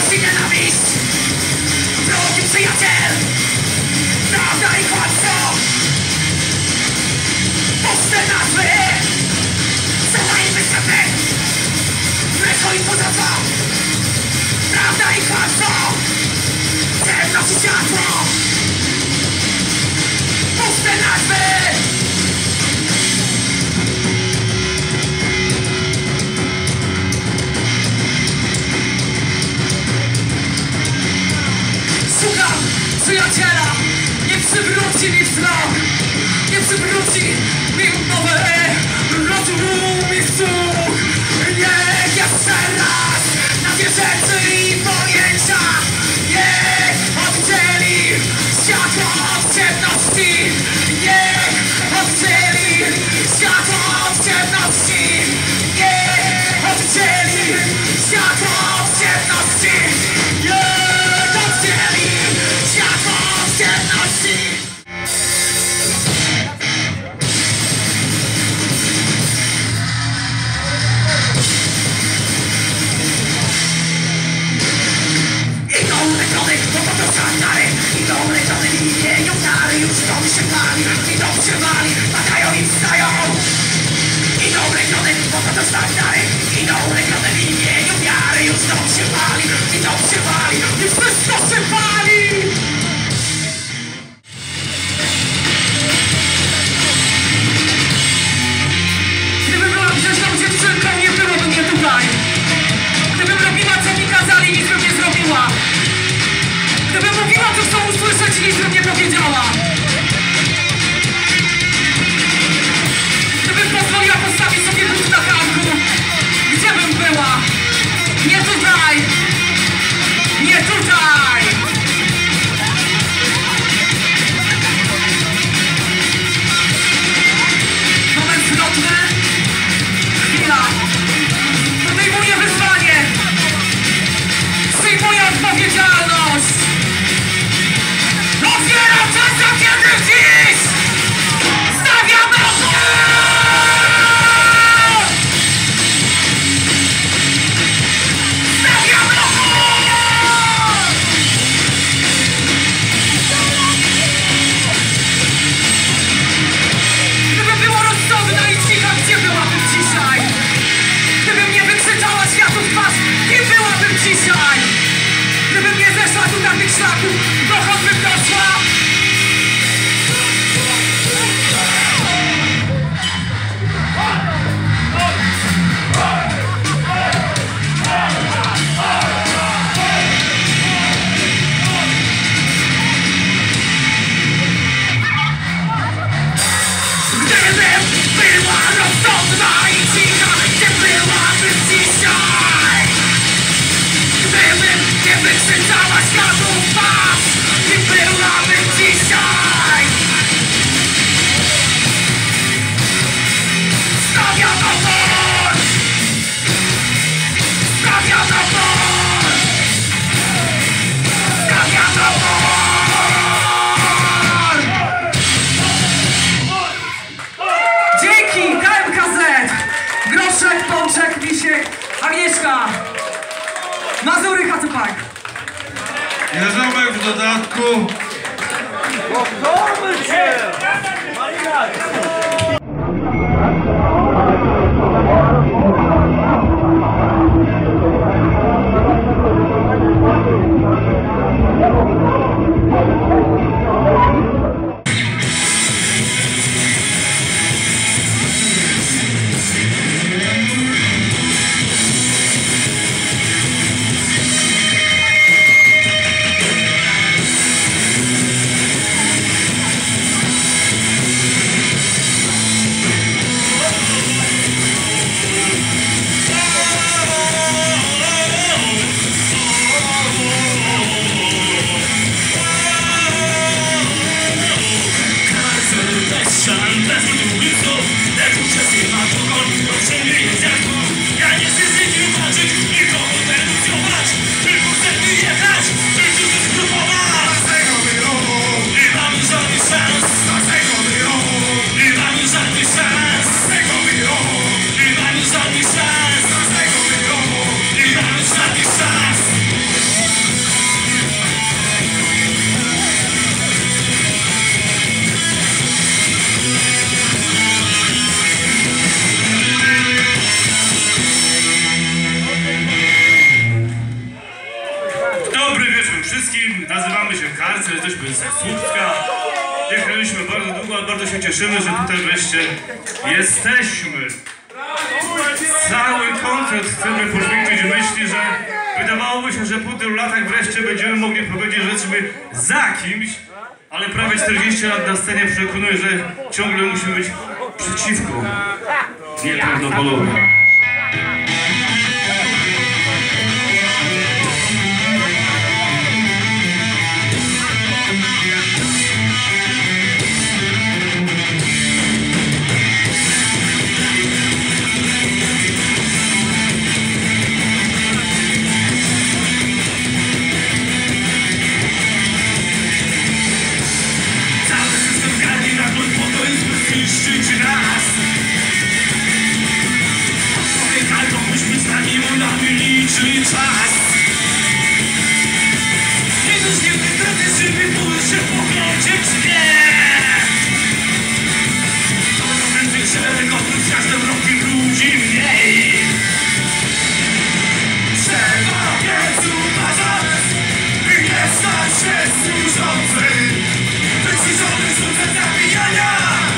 i nienawiść. Drogi przyjaciel, prawda i kłamstwo. Puste nazwy, zatajmy sobie. Mleko i podatwa. Prawda i kłamstwo. Ciemność i światło. Puste nazwy. Szukam przyjaciela, nie przywróci mi wzrok, nie przywróci mi nowe rozum i słuch. Niech jeszcze raz nazwie rzeczy i pojęcia, niech oddzieli światło od ciemności, niech oddzieli światło od ciemności, niech oddzieli światło od ciemności, niech oddzieli światło od ciemności. Idą leciony linie, ofiary już dom się pali, idą się wali, padają i wstają. Idą leciony, bo to też tak dalej. Idą lecione linie, ofiary już dom się pali, idą się wali i wszystko się pali. Gdybym była grzeczną dziewczynką, nie byłoby mnie tutaj. Gdybym robiła co mi kazali, nic bym nie zrobiła. Gdybym mówiła, co chcą usłyszeć, nic bym nie powiedziała. Gdybym pozwoliła postawić sobie but na karku, gdzie bym była? Nie tutaj! Nie tutaj! Moment zwrotny. Chwila. Podejmuję wyzwanie. Przyjmuję odpowiedzialność. Otwieram czasem, kiedy dziś stawiam opór! Stawiam opór! Gdyby było rozsądna i cicha, gdzie byłabym dzisiaj? Gdybym nie wykrzyczała światu w twarz, kim byłabym dzisiaj? Gdybym nie zeszła tu tamtych szlaków, dokąd bym doszła? Gdybym była rozsądna i cicha, gdzie byłabym dzisiaj? Gdybym nie wykrzyczała światu w twarz, kim byłabym dzisiaj? Stawiam opór! Stawiam opór! Stawiam opór! Dzięki! KMKZ! Groszek, Pączek, Misiek, Agnieszka! Mazury, Hacypak! Jarzomek w dodatku. Kochamy cię! tym wszystkim. Nazywamy się Harce, jesteśmy z Słupska. Jechaliśmy bardzo długo, ale bardzo się cieszymy, że tutaj wreszcie jesteśmy. Cały koncert chcemy poświęcić myśli, że wydawałoby się, że po tylu latach wreszcie będziemy mogli powiedzieć, że jesteśmy za kimś, ale prawie 40 lat na scenie przekonuje, że ciągle musimy być przeciwko. Nieprawdopodobne. Czas! Jeden z niewnych tradycyjny pójść się pogodzić nie! To więcej szeregowym z każdym rokiem ludzi mniej! Trzeba więc uważać i nie stać się służący! Wyciszony służę zabijania!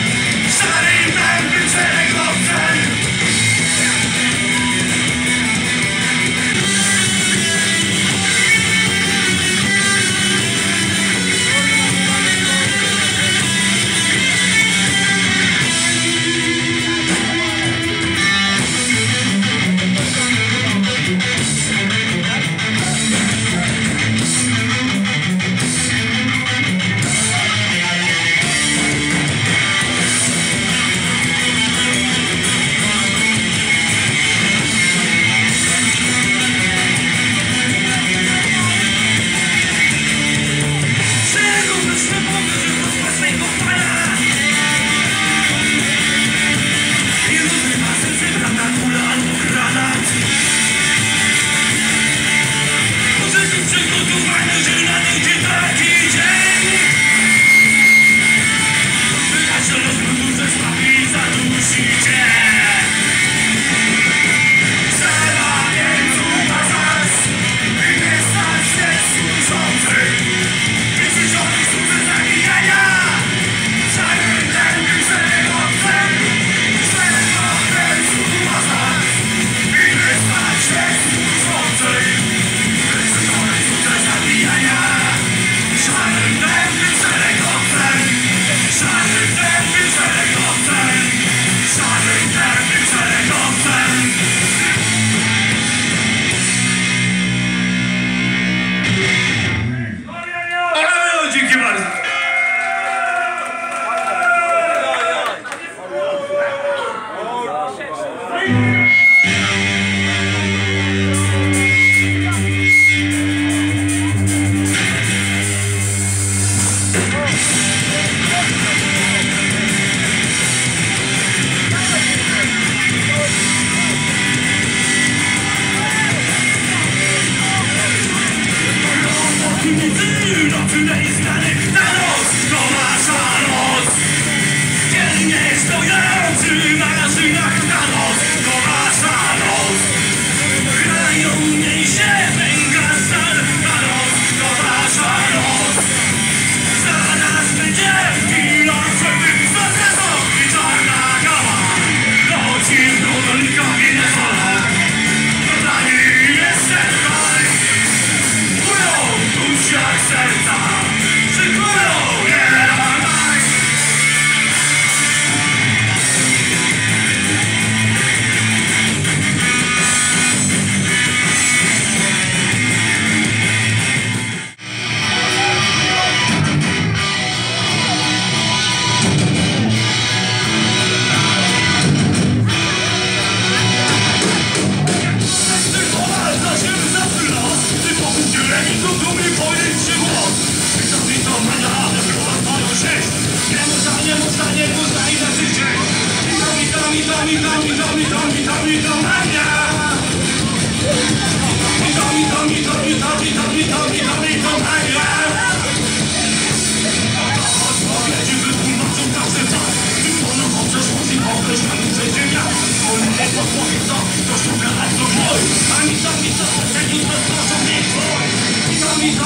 Szarym tępym szeregowcem! Ani to mi to, że jutro stworzą mnie twój. I to mi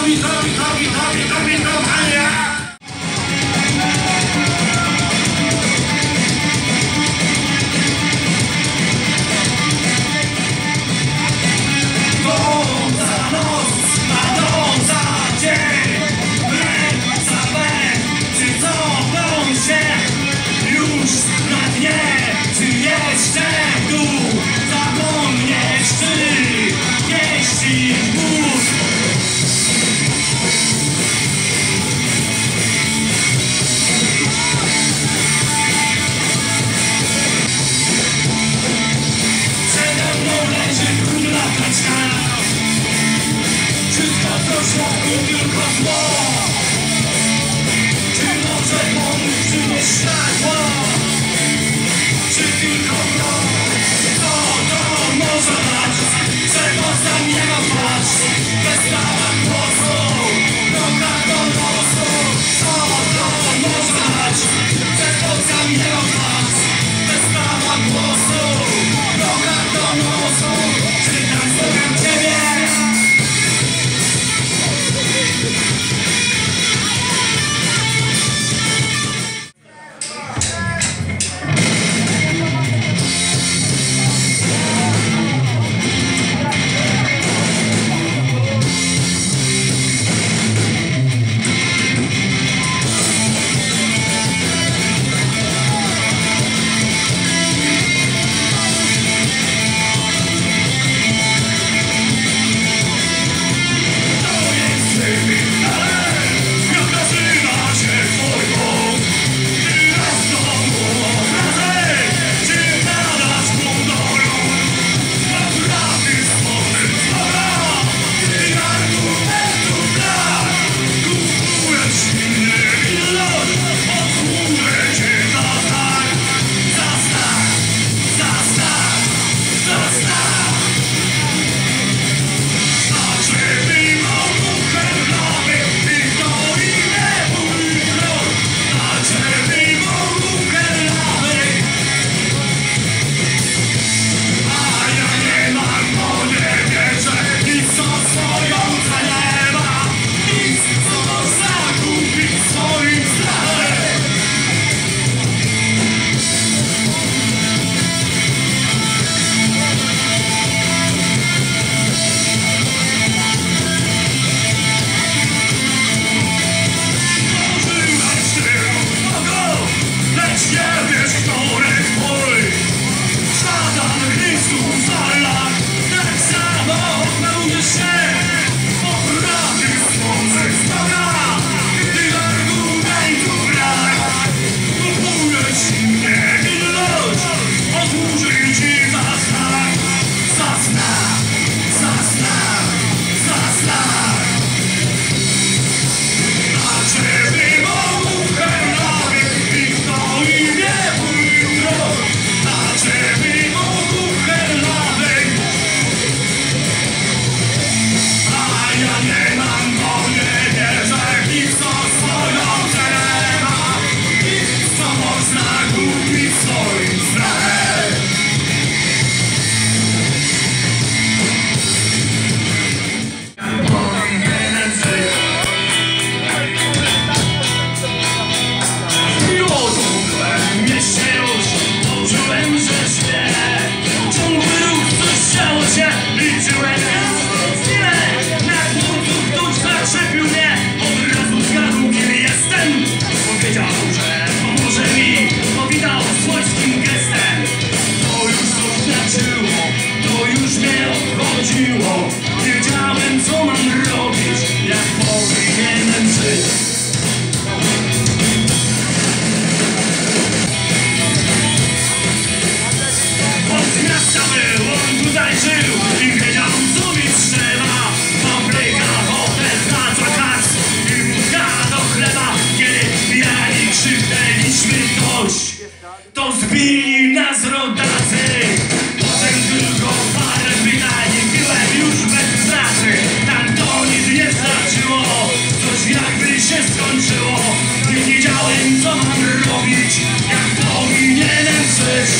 To zbili nas rodacy. Potem tylko parę pytań, byłem już bez pracy. Tam to nic nie starczyło, coś jakby się skończyło. Nie wiedziałem co mam robić, jak powinienem żyć.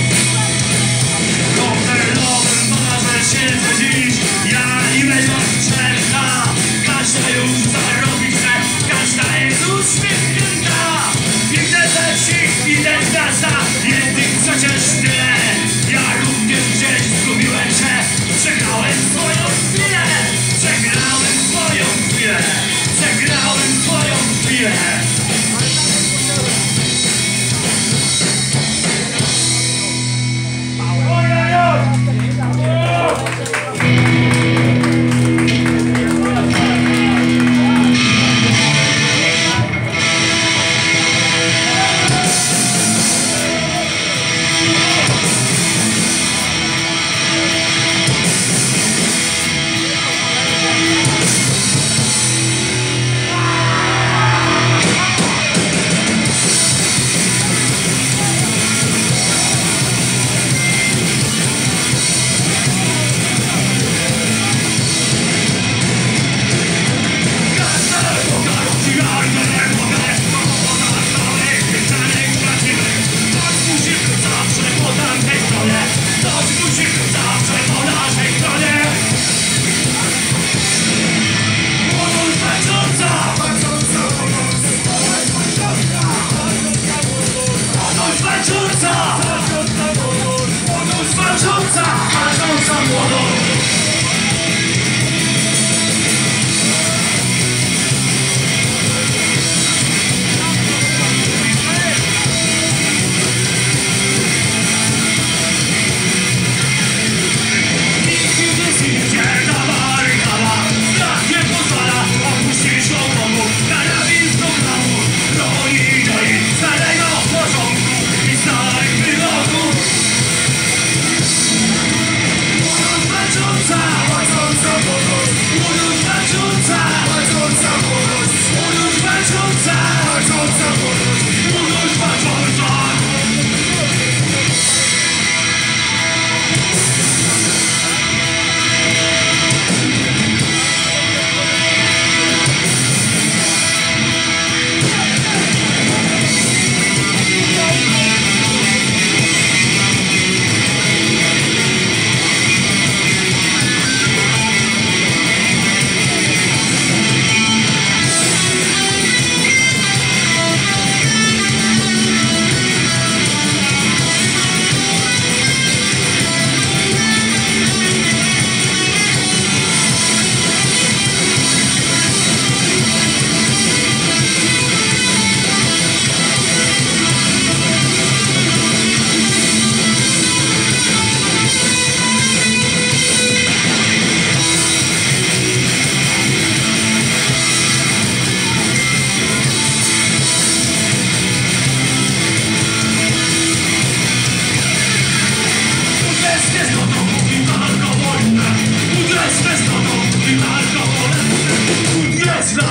W hotelowym barze siedzę dziś, ja i mego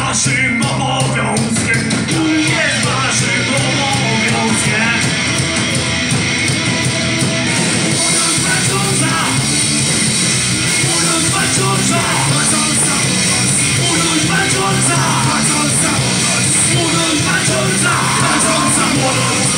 waszym obowiązkiem. Jest waszym obowiązkiem. Młodość walcząca. Młodość walcząca. Młodość walcząca. Młodość walcząca. Młodość